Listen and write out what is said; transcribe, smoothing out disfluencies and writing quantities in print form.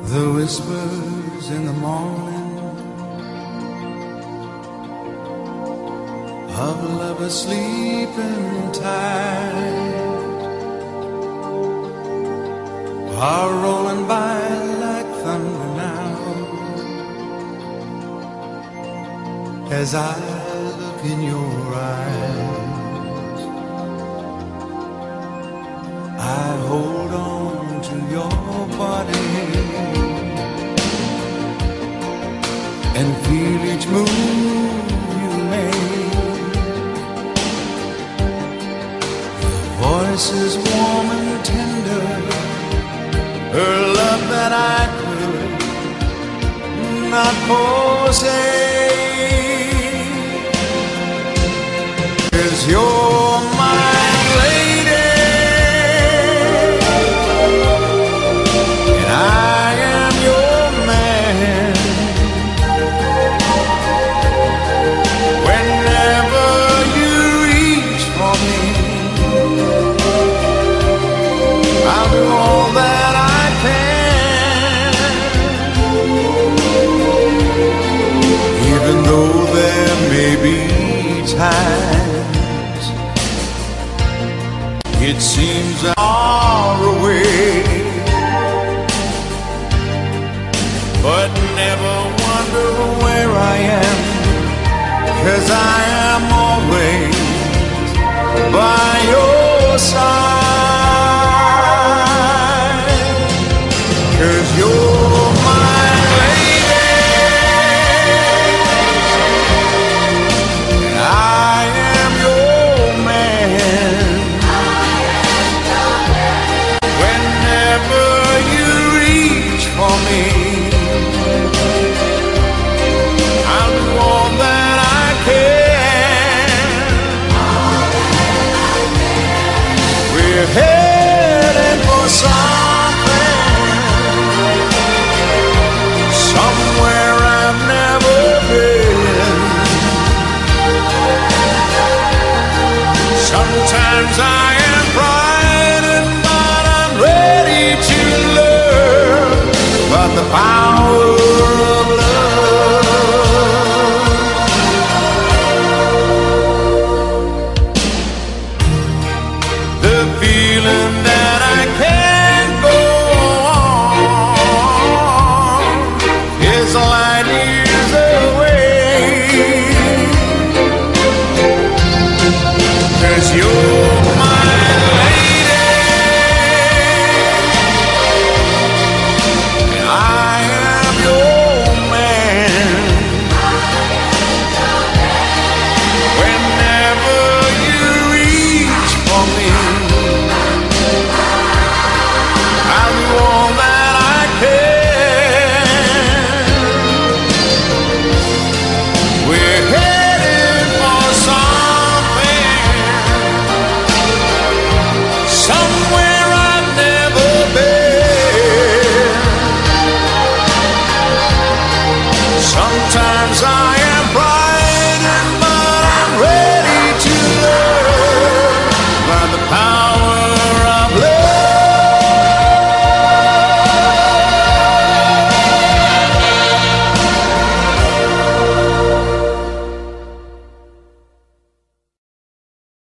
The whispers in the morning of lovers sleeping tight are rolling by like thunder now as I look in your eyes. I hold on to your body and feel each move you make. Your voice is warm and tender, her love that I could not forsake. 'Cause you're my lady and I am your man. Whenever you reach for me, I'll do all that I can. Even though there may be times it seems far away, but never wonder where I am, 'cause I am always by your side. 'Cause you're my lady and I am your man. Whenever you reach for me, I'll do all that I can. We're headed for something, somewhere I've never been. Sometimes I am frightened, but I'm ready to learn about the power of love. The feeling